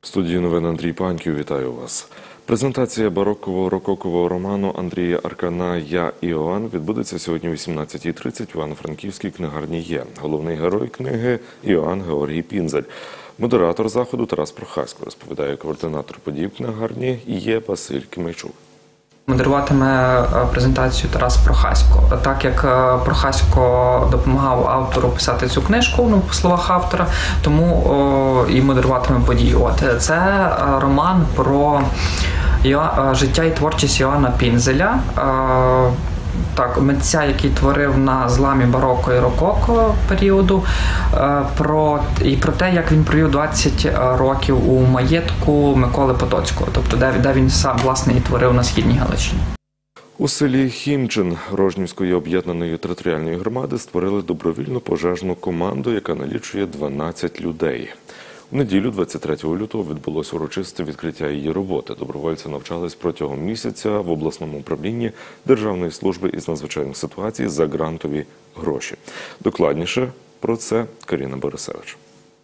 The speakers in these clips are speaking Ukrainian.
В студії новин Андрій Паньків. Вітаю вас. Презентація бароково-рококового роману Андрія Аркана «Я, Іоанн» відбудеться сьогодні о 18:30 в Івано-Франківській книгарні «Є». Головний герой книги – Іоанн Георгій Пінзель. Модератор заходу Тарас Прохасько, розповідає координатор подій в книгарні «Є» Василь Кімейчук. Модеруватиме презентацію Тарас Прохасько. Так як Прохасько допомагав автору писати цю книжку, по словах автора, тому і модеруватиме події. Це роман про життя і творчість Іоанна Пінзеля, митця, який творив на зламі бароко і рококо періоду, про те, як він провів 20 років у маєтку Миколи Потоцького, тобто де він сам, власне, і творив на Східній Галичині. У селі Хімчин Рожнівської об'єднаної територіальної громади створили добровільну пожежну команду, яка налічує 12 людей. У неділю, 23 лютого, відбулося урочисте відкриття її роботи. Добровольці навчались протягом місяця в обласному управлінні Державної служби із надзвичайних ситуацій за грантові гроші. Докладніше про це Каріна Борисевич.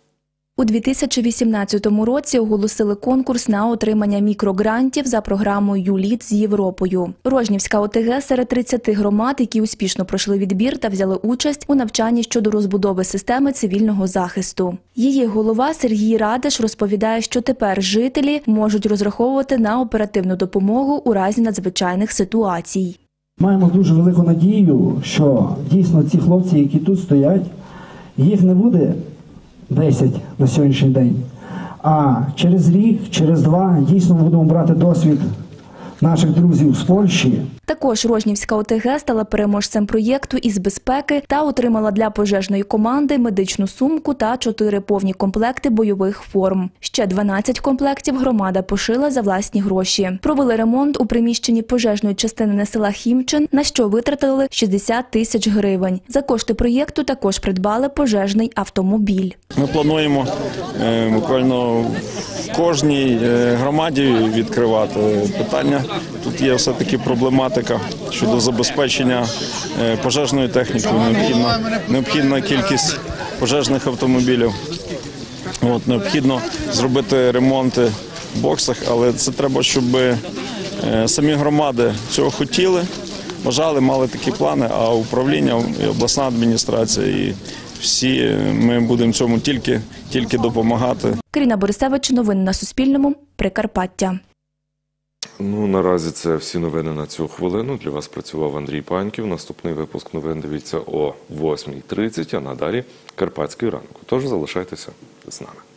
У 2018 році оголосили конкурс на отримання мікрогрантів за програмою «ЮЛІТ» з Європою. Рожнівська ОТГ серед 30 громад, які успішно пройшли відбір та взяли участь у навчанні щодо розбудови системи цивільного захисту. Її голова Сергій Радиш розповідає, що тепер жителі можуть розраховувати на оперативну допомогу у разі надзвичайних ситуацій. Маємо дуже велику надію, що дійсно ці хлопці, які тут стоять, їх не буде 10 на сьогоднішній день. А через рік, через два дійсно будемо брати досвід наших друзів з Польщі. Також Рожнівська ОТГ стала переможцем проєкту із безпеки та отримала для пожежної команди медичну сумку та 4 повні комплекти бойових форм. Ще 12 комплектів громада пошила за власні гроші. Провели ремонт у приміщенні пожежної частини села Хімчин, на що витратили 60 тисяч гривень. За кошти проєкту також придбали пожежний автомобіль. Ми плануємо буквально в кожній громаді відкривати питання. Тут є все-таки проблематика щодо забезпечення пожежною технікою. Необхідна кількість пожежних автомобілів. Необхідно зробити ремонти в боксах, але це треба, щоб самі громади цього хотіли, бажали, мали такі плани, а управління і обласна адміністрація і всі ми будемо цьому тільки допомагати. Каріна Борисевич, новини на Суспільному, Прикарпаття. Наразі це всі новини на цю хвилину. Для вас працював Андрій Паньків. Наступний випуск новин дивіться о 8:30, а надалі Карпатський ранок. Тож залишайтеся з нами.